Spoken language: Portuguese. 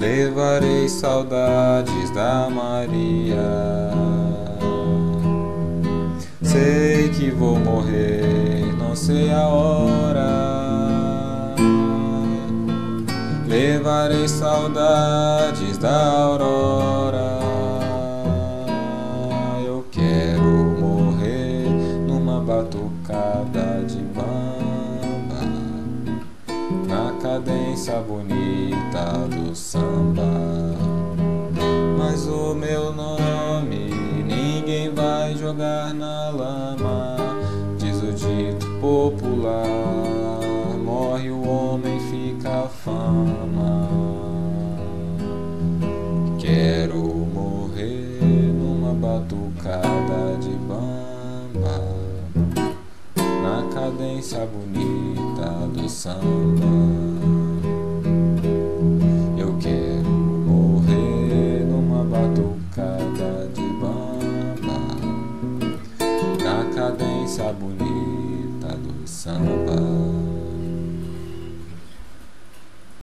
Levarei saudades da Maria. Sei que vou morrer, não sei a hora. Levarei saudades da aurora. Eu quero morrer numa batucada de bamba, na cadência bonita do samba. Mas o meu nome ninguém vai jogar na lama. Diz o dito popular: morre o homem, fica a fama. Quero morrer numa batucada de bamba, na cadência bonita do samba. Eu quero morrer numa batucada de bamba, na cadência bonita do samba.